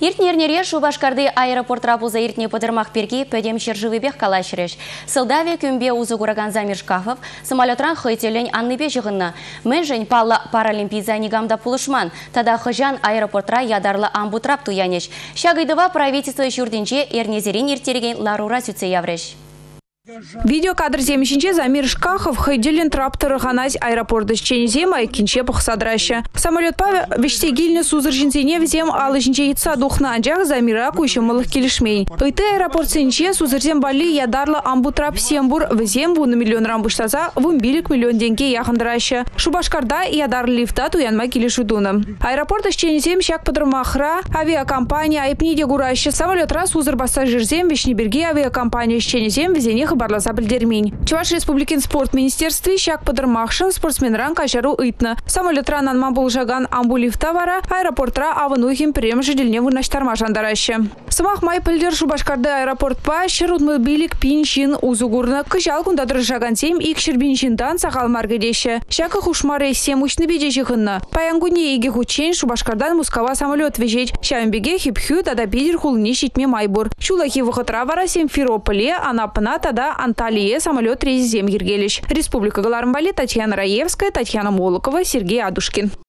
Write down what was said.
Иртнернере Шубашкарды аэропортра пулза иртне подырмах перги пөдем шержывыбех калашырыш. Сылдаве күмбе узы кураган Замиршкахов самолетран хыйтелень анныбе жығынна. Мен жень паралимпиза нигамда пулышман. Тада хыжан аэропортра ядарлы амбутрап туянеш. Шагайдыва правительство шурдинче эрнезерин иртереген ларура сүтсе явреш. Видеокадр земщинче Замиршкахов хайделен трапторы ганась аэропорты зема и кинче пахсадраща. Самолет па вештегильне сузыржинцене взем алышинче итса духна анджах Замира кущемалых килишмей. Ыйты аэропорт сенче сузырзем бали ядарла амбутрап сембур взем на миллион рамбуштаза вумбилик миллион деньги яхандраща. Шубашкарда ядар лифта туянма килишудуна. Аэропорт зем щак подрамахра авиакомпания айпниде гураща. Самолет раз узыр пассажирзем вешнеберге авиакомпания зем везенех барласа білдермень. Чуваш республикин спорт министерстве щак подырмахша спортсменран кашару итна. Самолетран анма болжаган амбулифта вара аэропортра аванухим прем жеделне вырнаштарма жандараща. Самах май пілдер Шубашкарда аэропорт па шерутмы билик пинчин узугурна кыжал кундадыр жаган сем ик шербинчиндан сақал маргедеща. Щака хушмары сем учны бедежихынна. Паянгуне иге хучен Шубашкардан Мускава самолет вежеть. Щамбеге хипхю тада бидер хулни щитме майбур. Чулахи выхотра вара Симферополе, Анапына тада Анталия самолет рейс зем Ергелищ. Республика Галармбали, Татьяна Раевская, Татьяна Молокова, Сергей Адушкин.